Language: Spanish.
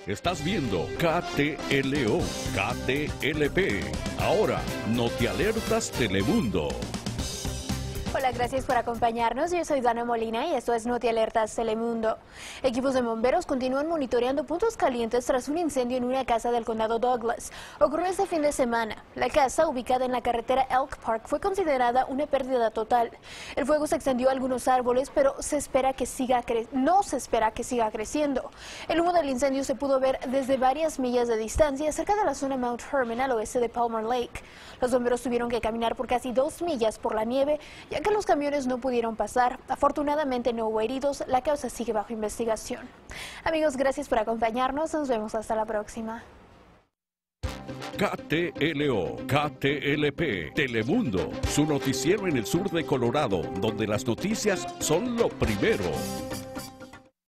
Estás viendo KTLO, KTLP. Ahora, Notialertas Telemundo. Hola, gracias por acompañarnos. Yo soy Dana Molina y esto es Notialertas Telemundo. Equipos de bomberos continúan monitoreando puntos calientes tras un incendio en una casa del condado Douglas. Ocurrió este fin de semana. La casa, ubicada en la carretera Elk Park, fue considerada una pérdida total. El fuego se extendió a algunos árboles, pero no se espera que siga creciendo. El humo del incendio se pudo ver desde varias millas de distancia cerca de la zona Mount Herman, al oeste de Palmer Lake. Los bomberos tuvieron que caminar por casi 2 millas por la nieve, ya que los camiones no pudieron pasar. Afortunadamente no hubo heridos. La causa sigue bajo investigación. Amigos, gracias por acompañarnos. Nos vemos hasta la próxima. KTLO, KTLP, Telemundo, su noticiero en el sur de Colorado, donde las noticias son lo primero.